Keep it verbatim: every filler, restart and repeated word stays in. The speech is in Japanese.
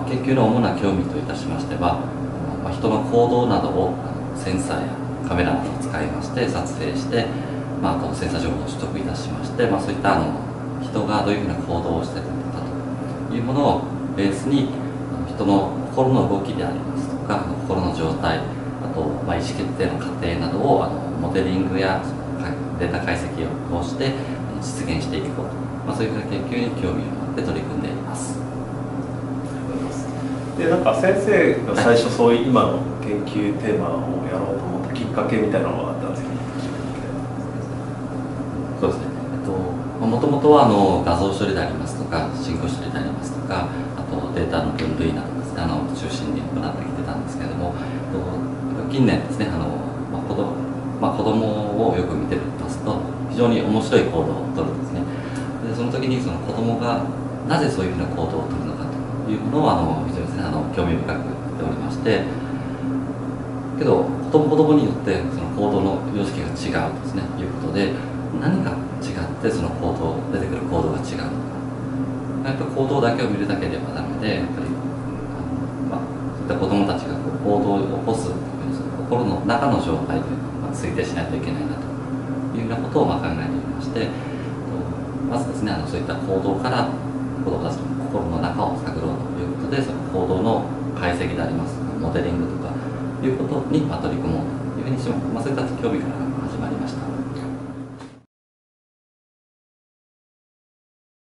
まあ、研究の主な興味といたしましては、まあ、人の行動などをセンサーやカメラなどを使いまして撮影して、まあ、あとセンサー情報を取得いたしまして、まあ、そういったあの人がどういうふうな行動をしているのかというものをベースに人の心の動きでありますとか心の状態、あと、まあ、意思決定の過程などをあのモデリングやデータ解析を通して実現していくこと、まあ、そういうふうな研究に興味を持って取り組んでいます。 でなんか先生が最初そういう今の研究テーマをやろうと思ったきっかけみたいなのがあったんですけど。 そうですね、えっともともとはあの画像処理でありますとか進行処理でありますとか、あとデータの分類などですね、あの中心に行ってきてたんですけれども、近年ですね、あの、まあ、子供まあ、子供をよく見てますと非常に面白い行動をとるんですね。でその時にその子供がなぜそういうふうな行動をとるのかというものをあの非常にですね、あの興味深く見ておりまして、けど子供子供によってその行動の様式が違うとですねいうことで、何が違ってその行動出てくる行動が違うのか、やっぱり行動だけを見るだけではダメで、やっぱりあの、まあ、そういった子供たちがこう行動を起こすというその心の中の状態というのを、まあ、推定しないといけないなというようなことをまあ考えておりまして、まずですね、あのそういった行動から子供たちの心の中を探ろうということで、その行動の解析でありますモデリングとかいうことにまあ取り組もうというふうにし、まあ、そういった興味から始まりました。